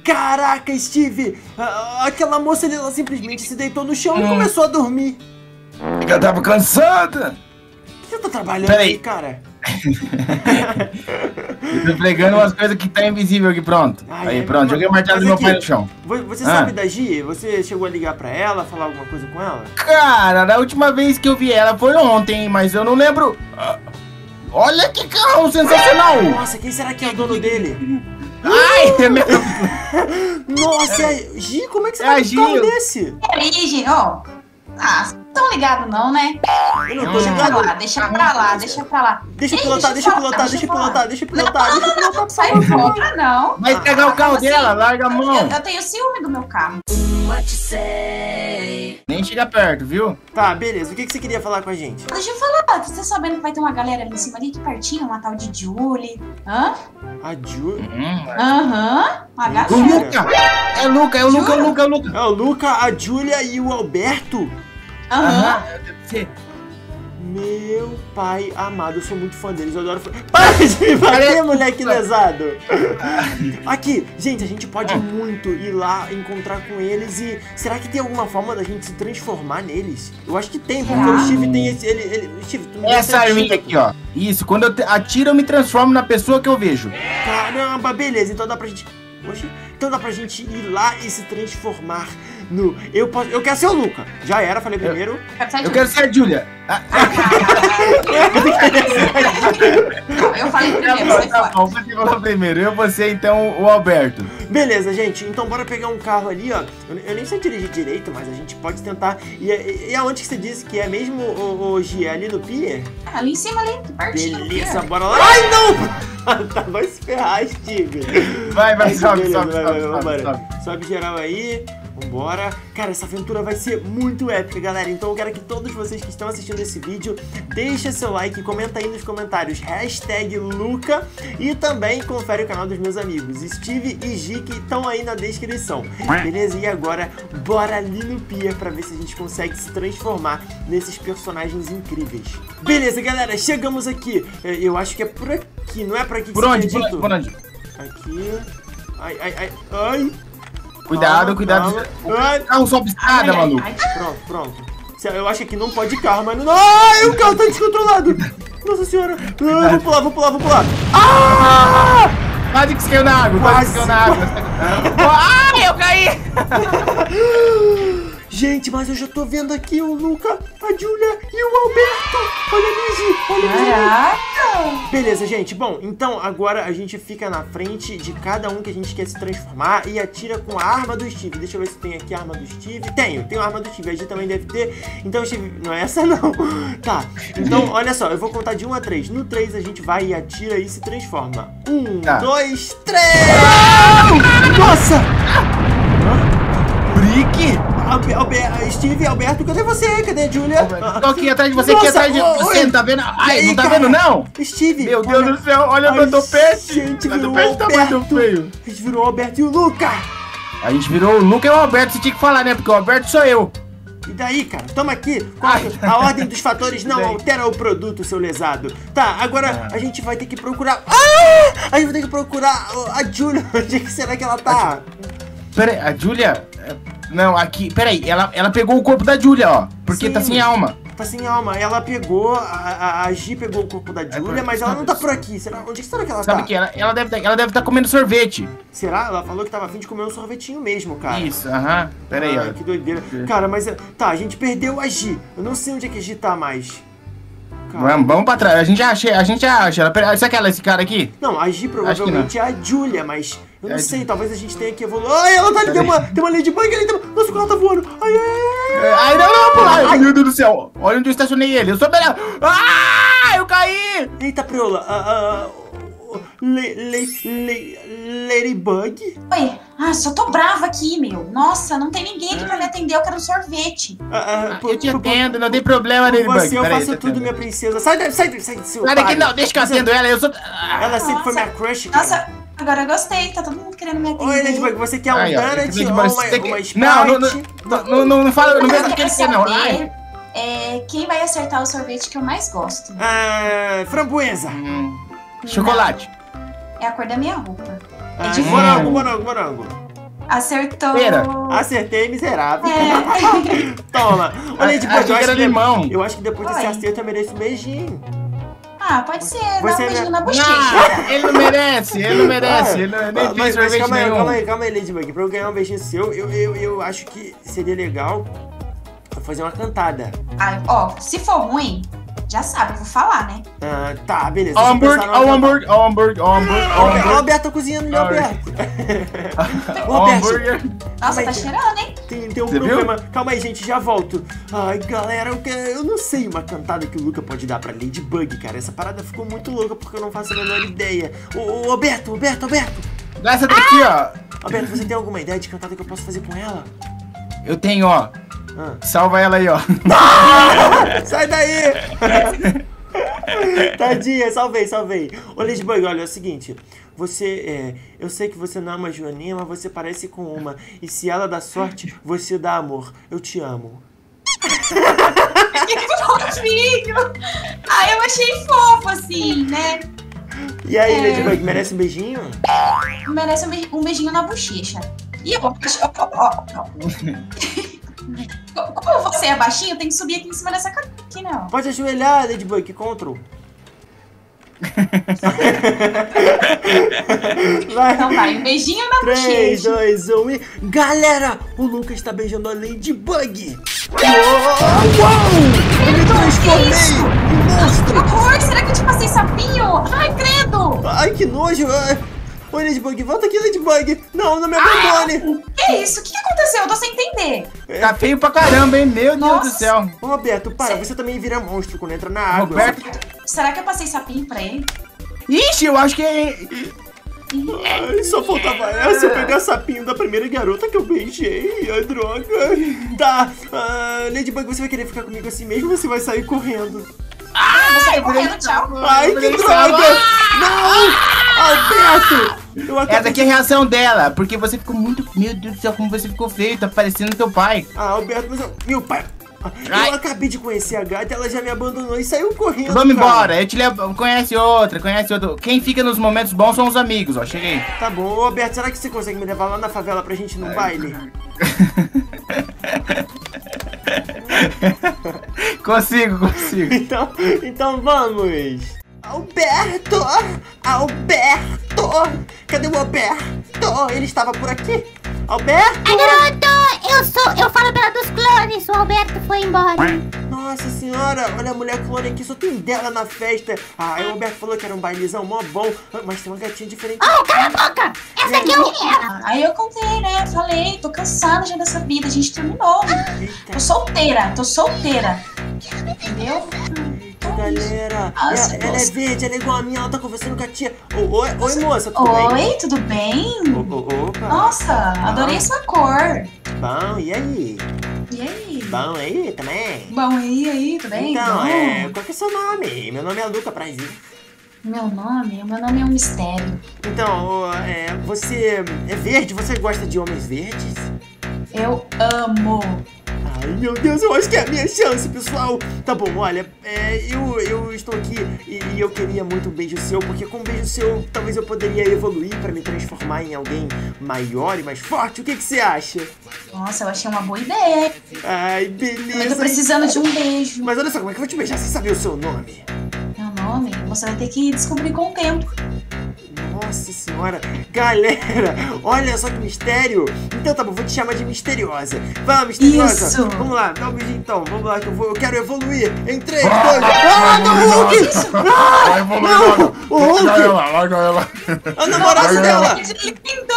Caraca, Steve! Aquela moça ali, ela simplesmente se deitou no chão e começou a dormir. Eu tava cansada. O que você tá trabalhando aí, cara? Eu tô pregando umas coisas que tá invisível aqui, pronto. Aí, pronto, joguei o martelo do meu pai no chão. Você sabe da Gi? Você chegou a ligar pra ela, falar alguma coisa com ela? Cara, da última vez que eu vi ela foi ontem, mas eu não lembro. Olha que carro sensacional! Nossa, quem será que é o dono dele? Ai, é meu... Nossa, Gi, como é que você vai com um carro desse? Peraí, Gi, ó. Vocês não tão ligados não, né? Eu não tô ligado. Deixa pra lá. Deixa eu pilotar. Não sai fora, não. Vai pegar o carro dela, larga a mão. Eu tenho ciúme do meu carro. Nem chega perto, viu? Tá, beleza. O que você queria falar com a gente? Deixa eu falar, você tá sabendo que vai ter uma galera ali em cima ali, que pertinho, uma tal de Julie. Hã? A Julie? Aham. Uma galera. O Luca! É o Luca. É o Luca, a Júlia e o Alberto? Aham. Meu pai amado, eu sou muito fã deles, eu adoro... Para de me bater, moleque lesado! Aqui, gente, a gente pode muito ir lá encontrar com eles e... Será que tem alguma forma da gente se transformar neles? Eu acho que tem, porque o Steve tem esse... Steve, tu essa arminha aqui, ó. Isso, quando eu atiro eu me transformo na pessoa que eu vejo. Caramba, beleza, então dá pra gente... Oxi, então dá pra gente ir lá e se transformar no... Eu quero ser o Luca. Já era, falei primeiro. Eu quero ser a Júlia. Eu falei primeiro, tá bom, você falou primeiro. Eu vou ser, então, o Alberto. Beleza, gente. Então bora pegar um carro ali, ó. Eu nem sei dirigir direito, mas a gente pode tentar. E aonde que você disse que é mesmo, o Gi? Ali no pier? Ali em cima, ali, pertinho. Beleza, bora lá. Ai, não! Tá, vai se ferrar, Steve. Vai, sobe. Sobe geral aí. Vambora. Cara, essa aventura vai ser muito épica, galera. Então eu quero que todos vocês que estão assistindo esse vídeo deixem seu like, comenta aí nos comentários #Luca e também confere o canal dos meus amigos Steve e Gi, que estão aí na descrição. Beleza? E agora, bora ali no pier pra ver se a gente consegue se transformar nesses personagens incríveis. Beleza, galera, chegamos aqui. Eu acho que é por aqui, não é por aqui que Por onde? Aqui. Ai. Cuidado. Carro sobe escada, maluco. Pronto. Eu acho que não pode carro, mas não... Ai, o carro tá descontrolado. Nossa senhora. Vou pular. Ah! Quase que você caiu na água. Ai, eu caí. Gente, mas eu já tô vendo aqui o Luca, a Júlia e o Alberto. Olha ali, Caraca! Beleza, gente. Bom, então agora a gente fica na frente de cada um que a gente quer se transformar e atira com a arma do Steve. Deixa eu ver se tem aqui a arma do Steve. Tenho a arma do Steve. A Gi também deve ter. Então, Steve, não é essa não. Tá, então olha só, eu vou contar de 1 a 3. No 3 a gente vai e atira e se transforma. 1, 2, 3! Nossa! Brick? Steve, Alberto, cadê você? Cadê a Júlia? Tô aqui atrás de você, não tá vendo? Ai, não tá vendo não? Steve! Meu Deus do céu, olha o meu topete! Gente, virou o Alberto. Tá muito feio. A gente virou o Alberto e o Luca! A gente virou o Luca e o Alberto, você tinha que falar, né? Porque o Alberto sou eu. E daí, cara? Toma aqui. A ordem dos fatores não altera o produto, seu lesado. Tá, agora a gente vai ter que procurar... A gente vai ter que procurar a Júlia. Onde que será que ela tá? Pera aí, a Júlia... Não, aqui, peraí, ela pegou o corpo da Júlia, ó. Porque tá sem alma. Tá sem alma. Ela pegou, a Gi pegou o corpo da Júlia, mas ela não tá por aqui. Onde será que ela tá? Sabe que ela deve estar comendo sorvete. Será? Ela falou que tava a fim de comer um sorvetinho mesmo, cara. Isso, pera aí, ó. Que doideira. Cara, mas... Tá, a gente perdeu a Gi. Eu não sei onde é que a Gi tá mais. Vamos pra trás, a gente acha. Sabe esse cara aqui? Não, a Gi provavelmente é a Júlia, mas eu não sei, talvez a gente tenha que evoluir. Ai, ela tá ali, tem uma Ladybug ali, nossa, o carro tá voando. Ai, não, pular. Ai, meu Deus do céu, olha onde eu estacionei ele, eu sou melhor. Ah, eu caí. Eita, preola, Ladybug? Oi, só tô brava aqui, meu. Nossa, não tem ninguém aqui pra me atender, eu quero um sorvete. Eu te atendo, não tem problema, Ladybug. Eu faço tudo, minha princesa. Sai daqui, sai daqui, não, deixa que eu atendo ela, eu sou... Ela sempre foi minha crush, cara. Nossa, agora eu gostei, tá todo mundo querendo me atender. Oi, Ladybug, você quer um donut ou uma Sprite? Não fala, não vejo o que ele quer, não. Quem vai acertar o sorvete que eu mais gosto? Framboesa. Chocolate. É a cor da minha roupa. Morango. Acertou. Pera. Acertei, miserável. É. Toma. Ô, Ladybug, Achei que era limão. eu acho que depois desse Oi. acerto eu mereço um beijinho. Ah, pode ser. Dá Você um beijinho na Não, bochecha. ele não merece, ele não merece. Ele não, nem Mas fez sorvete calma aí, nenhum. calma aí, Ladybug. Pra eu ganhar um beijinho seu, eu acho que seria legal eu fazer uma cantada. Ai, ó, se for ruim, já sabe, eu vou falar, né? Ah, tá, beleza. Ó o deixa eu pensar numa hambúrguer, ó o hambúrguer, ó o hambúrguer, ó o Ó, o hambúrguer. Alberto tá cozinhando ali, Ai. Alberto. Ô, Ó o Alberto, hambúrguer. Nossa, Mas- tá cheirando, hein? tem um Você problema. Calma aí, gente, já volto. Ai, galera, eu não sei uma cantada que o Luca pode dar pra Ladybug, cara. Essa parada ficou muito louca porque eu não faço a menor ideia. Ô, Alberto. Dá essa daqui, ó. Alberto, você tem alguma ideia de cantada que eu posso fazer com ela? Eu tenho, ó. Ah. Salva ela aí, ó. Sai daí! Tadinha, salvei. Ô, Ladybug, olha, é o seguinte. Você, eu sei que você não ama a Joaninha, mas você parece com uma. E se ela dá sorte, você dá amor. Eu te amo. Que fofinho! Ah, eu achei fofo, assim, né? E aí, É. Ladybug, merece um beijinho? Merece um beijinho na bochecha. E eu ó. Como você é baixinho, tem que subir aqui em cima dessa cadeira aqui, né? Ó. Pode ajoelhar, Ladybug, Ctrl. Vai. Então vai, um beijinho na 3, bochecha. 2, 1 e... Galera, o Lucas está beijando a Ladybug. Uou! Eu me transformei isso? em monstro. Que horror, será que eu te passei sapinho? Ai, credo! Ai, que nojo. Oi, Ladybug, volta aqui, Ladybug. Não me abandone. Que isso? O que aconteceu? Eu tô sem entender. Tá feio pra caramba, hein? Meu Deus Nossa. do céu. Ô, Roberto, para, Cê- você também vira monstro quando entra na água. Roberto. Será que eu passei sapinho pra ele? Ixi, eu acho que... Ai, só faltava essa, eu pegar sapinho da primeira garota que eu beijei. Ai, droga. Tá, Ladybug, você vai querer ficar comigo assim mesmo ou você vai sair correndo? Você vai correndo, tchau. Ai, que droga! Não! Alberto! Eu acabei Essa aqui é a reação dela, porque você ficou muito... Meu Deus do céu, como você ficou feio, tá parecendo teu pai. Ah, Alberto, mas meu pai... Ai. Eu acabei de conhecer a gata, ela já me abandonou e saiu correndo. Vamos cara. embora, eu te levo... Conhece outra. Quem fica nos momentos bons são os amigos, ó, cheguei. Tá bom, ô Alberto, será que você consegue me levar lá na favela pra gente ir num baile? Consigo. Então vamos! Alberto! Cadê o Alberto? Ele estava por aqui? Alberto! Ai, garoto, eu falo pela dos clones, o Alberto foi embora. Nossa senhora, olha a mulher clone aqui, só tem dela na festa. Ah, aí o Alberto falou que era um bailezão mó bom, mas tem uma gatinha diferente. Oh, cala a boca! Essa aqui é ela. Aí eu contei, né? Falei, tô cansada já dessa vida, a gente terminou. Eita, Tô solteira. Entendeu? galera, Nossa, ela é nossa. verde, ela é igual a minha, ela tá conversando com a tia. Oi moça, tudo bem? Oi, tudo bem? Opa, Nossa, adorei sua cor. bom, e aí? E aí? Bom aí também? Bom, e aí, tudo bem? Então, Bom. qual que é seu nome? Meu nome é Luca Prazer. Meu nome é um mistério. Então, você é verde? Você gosta de homens verdes? Eu amo. Ai, meu Deus, eu acho que é a minha chance, pessoal. Tá bom, olha, eu estou aqui e eu queria muito um beijo seu, porque com um beijo seu, talvez eu poderia evoluir pra me transformar em alguém maior e mais forte. O que você acha? Nossa, eu achei uma boa ideia. Ai, Eu tô beleza. precisando de um beijo. Mas olha só, como é que eu vou te beijar sem saber o seu nome? Meu nome, você vai ter que descobrir com o tempo. Nossa senhora, galera, olha só que mistério. Então tá bom, vou te chamar de misteriosa. Vai, misteriosa. Isso. Vamos lá, dá um beijinho então. Vamos lá, que eu quero evoluir. Em 3, 2, ah, não, Hulk! Vai evoluir não, logo. o Hulk! Larga ela. A namorada Vai, dela! Que lindo!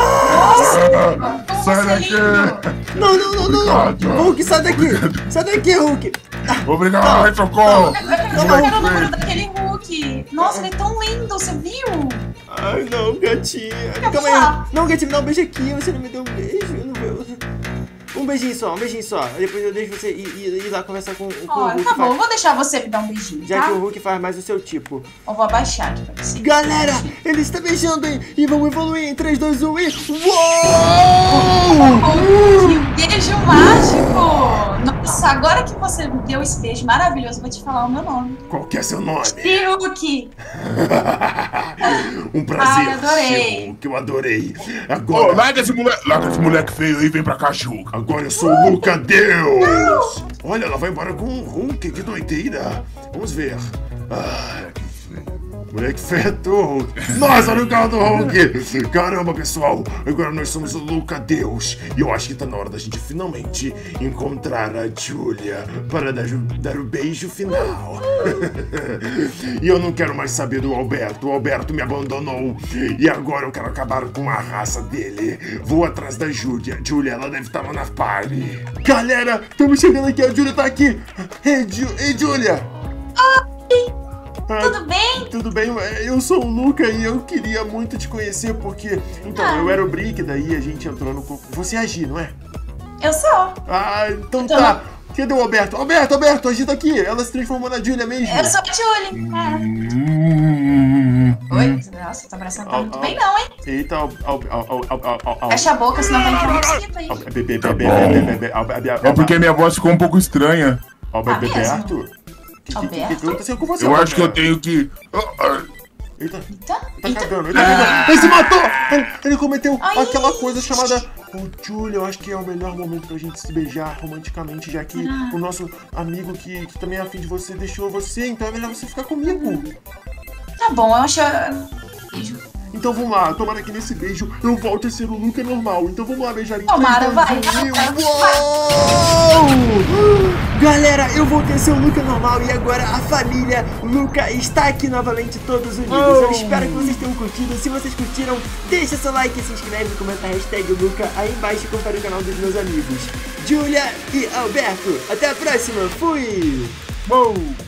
Nossa, como Sai você é daqui. lindo! Não. Obrigado. Hulk, sai daqui. Sai daqui, Hulk. Obrigado, socorro. Eu quero o número daquele Hulk. Nossa, ele é tão lindo, você viu? Ai, não, gatinha. Quer Calma aí. falar? Não, gatinha, me dá um beijo aqui. Você não me deu um beijo. Eu não vou... Um beijinho só. Depois eu deixo você ir lá conversar com o Ó, Hulk. tá bom, eu vou deixar você me dar um beijinho, Já tá? que o Hulk faz mais o seu tipo. Eu vou abaixar aqui pra você. Galera, ele está beijando, hein? E vamos evoluir em 3, 2, 1 e... Uou! Que beijo mágico! Nossa, Nossa, agora que você me deu esse beijo maravilhoso, eu vou te falar o meu nome. Qual que é seu nome? Fiuk. Um prazer, Ai, adorei. Fiuk, eu adorei. Ô, Agora, larga esse moleque feio aí e vem pra cá, Juca. agora eu sou o Luca Deus. Olha, ela vai embora com um Hulk, que doideira. Vamos ver. Moleque feto. Nossa, olha o carro do Hulk. Caramba, pessoal. Agora nós somos o Luca Deus. E eu acho que tá na hora da gente finalmente encontrar a Julia para dar o beijo final. E eu não quero mais saber do Alberto. O Alberto me abandonou. E agora eu quero acabar com a raça dele. Vou atrás da Julia. Julia, ela deve estar lá na party. Galera, estamos chegando aqui. A Julia tá aqui. Ei, Julia. Tudo bem? Tudo bem, eu sou o Luca e eu queria muito te conhecer porque... Então, eu era o Brick, daí a gente entrou no corpo. Você é a Gi, não é? Eu sou. Ah, então tá. Cadê o Alberto? Alberto, a Gi tá aqui. Ela se transformou na Julia mesmo. Eu sou a Julie. Oi? Nossa, tá parecendo que tá muito bem não, hein? Eita, Fecha a boca, senão vai entrar mosquito aí. É porque minha voz ficou um pouco estranha. Alberto? Alberto? O que aconteceu com você? Eu acho que eu tenho que... Eita, Eita, tá eita. cagando. Ele se matou! Ele cometeu Ai. aquela coisa chamada... Ô, Julia, eu acho que é o melhor momento pra gente se beijar romanticamente, já que o nosso amigo que também é afim de você deixou você, então é melhor você ficar comigo. Tá bom, eu acho... Beijo. Então vamos lá, tomara que nesse beijo eu volte a ser o Luca normal. Então vamos lá beijar em Tomara, vai. Uou! Galera, eu voltei a ser o Luca normal e agora a família Luca está aqui novamente, todos unidos. Eu espero que vocês tenham curtido. Se vocês curtiram, deixa seu like, se inscreve, comenta a hashtag Luca aí embaixo e confere o canal dos meus amigos Julia e Alberto. Até a próxima, fui! Uou!